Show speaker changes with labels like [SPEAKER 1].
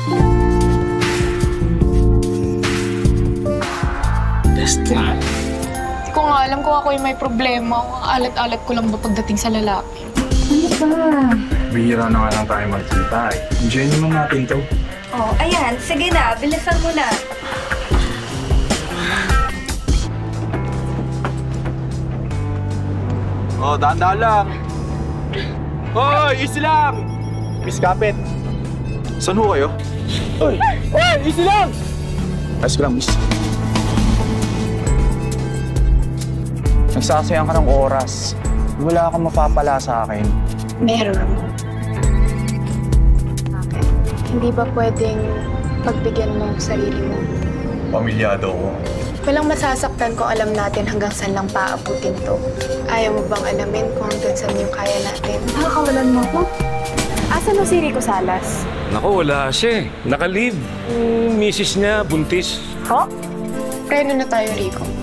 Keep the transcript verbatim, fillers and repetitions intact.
[SPEAKER 1] Destiny.
[SPEAKER 2] Hindi ko nga alam kung ako yung may problema. Alat-alat ko lang ba pagdating sa lalaki?
[SPEAKER 3] Ano ba?
[SPEAKER 1] Bihira na nga lang tayo magkita eh. Enjoy naman natin to.
[SPEAKER 3] Oh, ayan. Sige na. Bilisan mo na.
[SPEAKER 4] Oh, dahan-dahan lang. Hoy, easy lang! Miss Kapit. Saan ho kayo? Hoy! Hoy, easy lang! Ayos ko lang, miss.
[SPEAKER 1] Nagsasayang ka ng oras. Wala kang mapapala sa akin.
[SPEAKER 2] Meron. Okay. Hindi ba pwedeng pagbigyan mo ang sarili mo?
[SPEAKER 4] Pamilyado ko.
[SPEAKER 2] Walang masasaktan kung alam natin hanggang saan lang paabutin to. Ayaw mo bang alamin kung hanggang saan yung kaya natin?
[SPEAKER 3] Nakakawalan mo ako?
[SPEAKER 2] Asan mo si Rico Salas?
[SPEAKER 5] Naku, wala siya eh. Naka-leave. Yung misis niya, buntis.
[SPEAKER 2] Ho? Preno na tayo, Rico.